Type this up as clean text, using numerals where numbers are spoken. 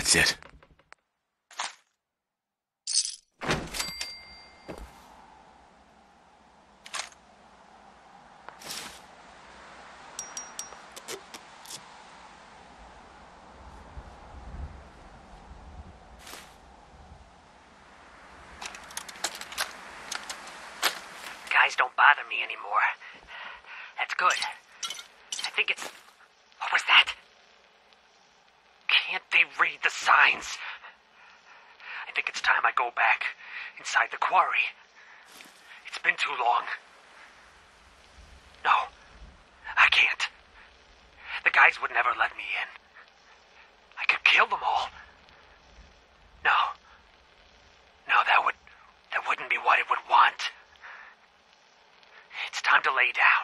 That's it. Guys don't bother me anymore. That's good. I think it's... What was that? Can't they read the signs? I think it's time I go back inside the quarry. It's been too long. No, I can't. The guys would never let me in. I could kill them all. No. No, that wouldn't be what it would want. It's time to lay down.